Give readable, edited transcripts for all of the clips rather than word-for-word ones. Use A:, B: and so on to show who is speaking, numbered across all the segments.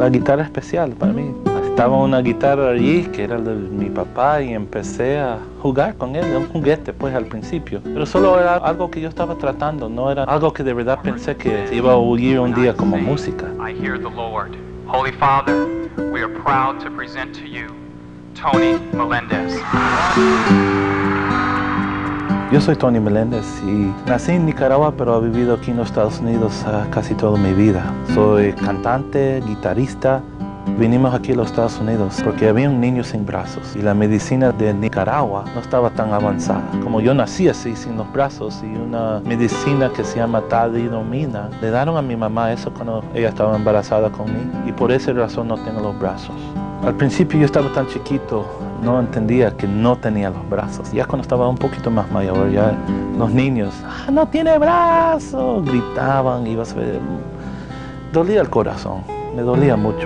A: la guitarra especial para mí. Estaba una guitarra allí que era de mi papá y empecé a jugar con él, un juguete pues al principio. Pero solo era algo que yo estaba tratando, no era algo que de verdad pensé que iba a oír un día como música.
B: I hear the Lord. Holy Father, we are proud to present to you Tony Melendez.
A: Yo soy Tony Melendez y nací en Nicaragua, pero he vivido aquí en los Estados Unidos casi toda mi vida. Soy cantante, guitarrista. Vinimos aquí a los Estados Unidos porque había un niño sin brazos y la medicina de Nicaragua no estaba tan avanzada. Como yo nací así, sin los brazos, y una medicina que se llama talidomida, le dieron a mi mamá eso cuando ella estaba embarazada conmigo y por esa razón no tengo los brazos. Al principio yo estaba tan chiquito, no entendía que no tenía los brazos. Ya cuando estaba un poquito más mayor, ya los niños, no tiene brazos, gritaban, y vas a ver, dolía el corazón, me dolía mucho.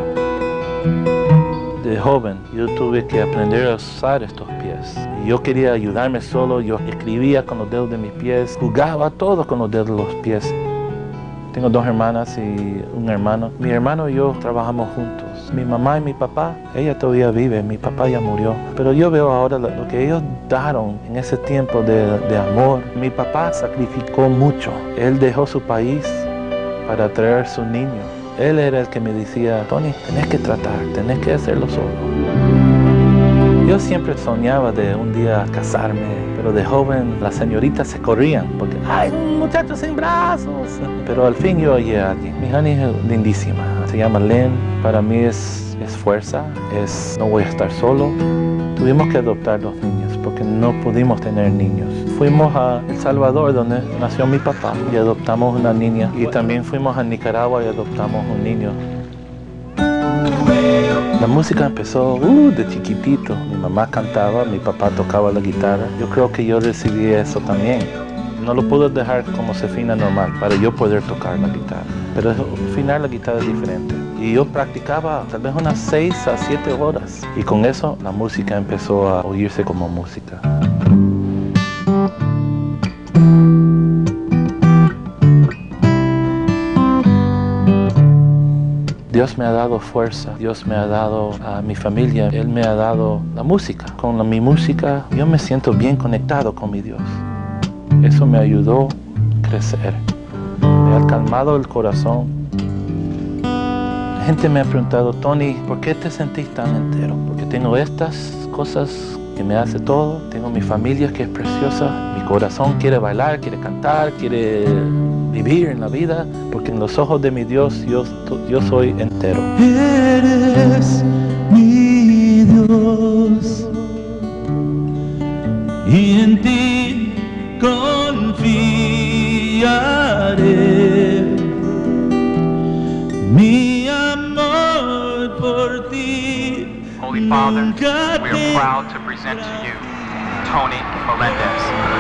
A: De joven yo tuve que aprender a usar estos pies. Y yo quería ayudarme solo, yo escribía con los dedos de mis pies, jugaba todo con los dedos de los pies. Tengo 2 hermanas y un hermano. Mi hermano y yo trabajamos juntos. Mi mamá y mi papá, ella todavía vive, mi papá ya murió. Pero yo veo ahora lo que ellos dieron en ese tiempo de amor. Mi papá sacrificó mucho. Él dejó su país para traer a su niño. Él era el que me decía, Tony, tenés que tratar, tenés que hacerlo solo. Yo siempre soñaba de un día casarme, pero de joven las señoritas se corrían porque ¡ay, un muchacho sin brazos! Pero al fin yo hallé a alguien. Mi honey es lindísima, se llama Lynn. Para mí es fuerza, no voy a estar solo. Tuvimos que adoptar 2 niños porque no pudimos tener niños. Fuimos a El Salvador, donde nació mi papá, y adoptamos una niña. Y también fuimos a Nicaragua y adoptamos un niño. La música empezó de chiquitito. Mi mamá cantaba, mi papá tocaba la guitarra. Yo creo que yo recibí eso también. No lo puedo dejar como se afina normal para yo poder tocar la guitarra. Pero afinar la guitarra es diferente. Y yo practicaba tal vez unas 6 a 7 horas. Y con eso la música empezó a oírse como música. Dios me ha dado fuerza, Dios me ha dado a mi familia, Él me ha dado la música. Con mi música yo me siento bien conectado con mi Dios. Eso me ayudó a crecer, me ha calmado el corazón. La gente me ha preguntado, Tony, ¿por qué te sentís tan entero? Porque tengo estas cosas que me hace todo, tengo mi familia que es preciosa, mi corazón quiere bailar, quiere cantar, quiere vivir en la vida, porque en los ojos de mi Dios yo soy entero.
C: Eres mi Dios y en ti confiaré. Mi amor por ti.
B: Holy Father, we are proud to present to you Tony Melendez.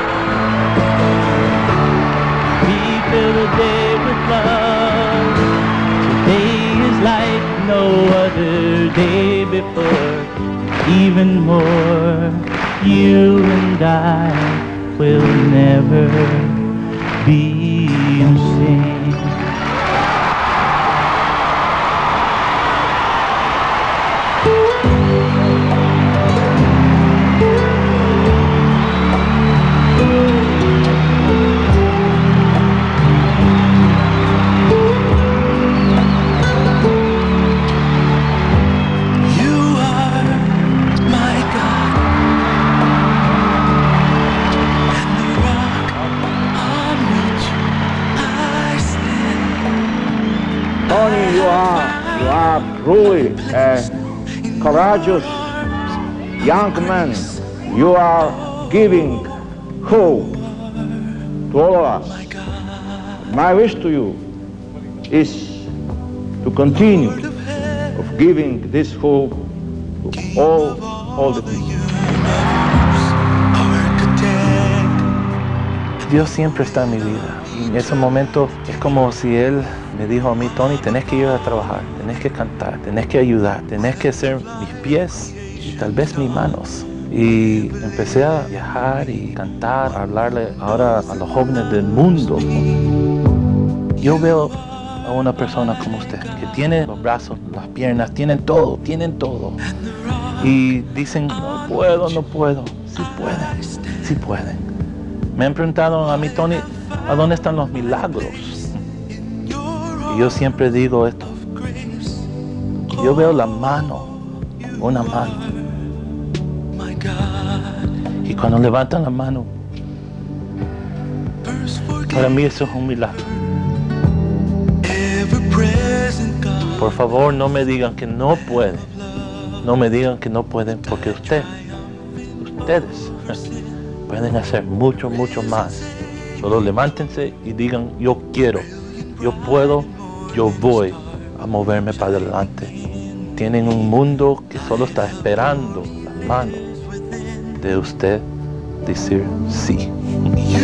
C: Fill the day with love. Today is like no other day before. Even more, you and I will never be the same.
D: Tony, you are truly a courageous young man. You are giving hope to all of us. My wish to you is to continue of giving this hope to all the people.
A: Dios siempre está en mi vida. Y en ese momento es como si Él me dijo a mí, Tony, tenés que ir a trabajar, tenés que cantar, tenés que ayudar, tenés que hacer mis pies y tal vez mis manos. Y empecé a viajar y cantar, a hablarle ahora a los jóvenes del mundo. Yo veo a una persona como usted, que tiene los brazos, las piernas, tienen todo, y dicen, no puedo, sí pueden. Me han preguntado a mí, Tony, ¿a dónde están los milagros? Y yo siempre digo esto, yo veo la mano, una mano, y cuando levantan la mano, para mí eso es un milagro. Por favor, no me digan que no pueden. No me digan que no pueden, porque ustedes pueden hacer mucho más. Solo levántense y digan, yo quiero, yo puedo, yo voy a moverme para adelante. Tienen un mundo que solo está esperando las manos de usted decir sí.